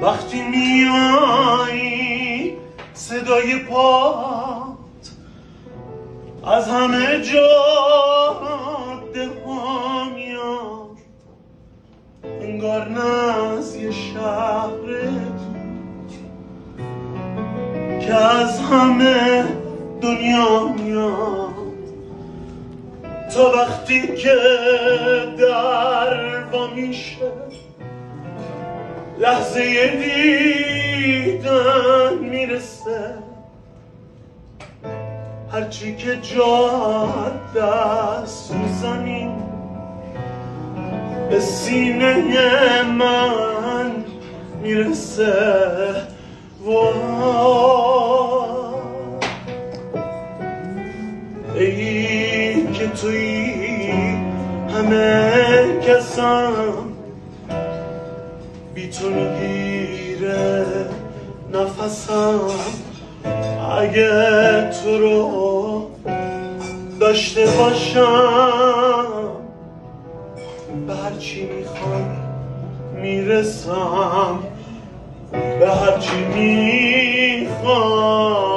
وقتی میایی صدای پات از همه جاده ها میاد، انگار نه از یه شهر دور که از همه دنیا میاد. تا وقتی که در وا میشه لحظه دیدن میرسه، هرچی که جاده سوزانی به سینه من میرسه. ای که توی همه کسم بی تو میگیره نفسم، اگه تو رو داشته باشم به هرچی میخوام میرسم، به هرچی میخوام